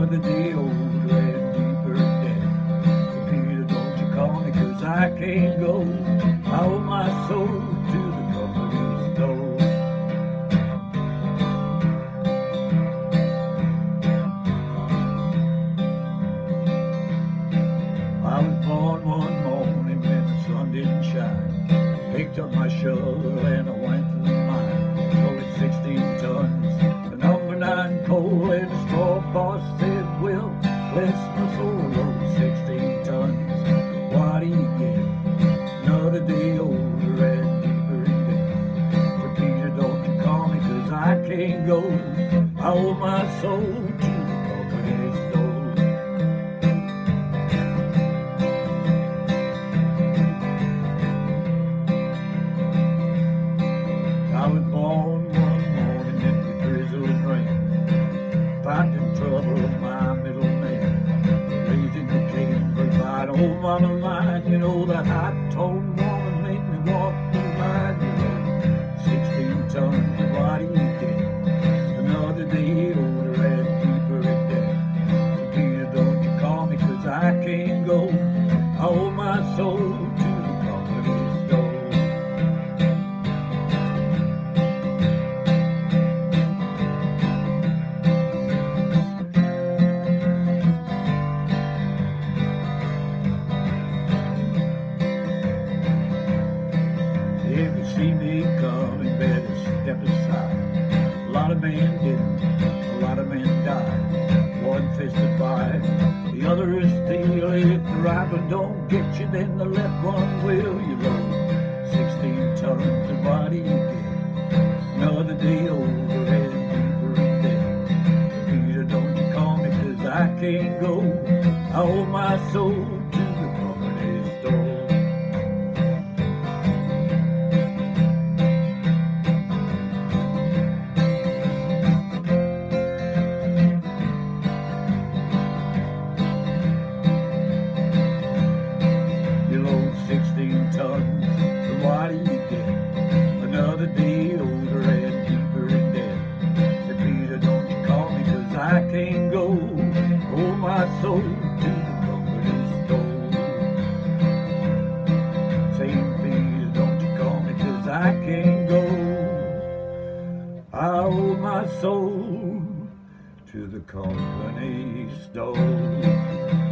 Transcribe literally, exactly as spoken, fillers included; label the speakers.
Speaker 1: Another day older and deeper in debt. So Peter, don't you call me, 'cause I can't go. I owe my soul to the company store. I was born one morning when the sun didn't shine. Picked up my shovel and I went to the mine. Loaded sixteen tons, the number nine coal, and the straw boss said, "Well, bless my soul, load sixteen tons. What do you get? Another day older and deeper in debt." So Peter, don't you call me, 'cause I can't go. I owe my soul to the company store. I was born one morning in the drizzling rain, finding trouble my middle name, raised in the Cambridge by old mama mine. You know, that hot-toned woman made me walk the line. You know, sixteen tons, and what do you get? Another day older and deeper in debt. So Peter, don't you call me, 'cause I can't go. I owe my soul to the company store. If you see me coming, better step aside. A lot of men didn't, a lot of men died. One fisted by, the other is steel. If the right one don't get you, then the left one will. You load sixteen tons, and what do you get? Another day older and deeper in debt. Peter, don't you call me, 'cause I can't go. I owe my soul to the company store. sixteen tons, so what do you get? Another day older and deeper in debt. So Peter, don't you call me, 'cause I can't go. Oh, my soul to the company store. Saint Peter, don't you call me, 'cause I can't go. I owe my soul to the company store.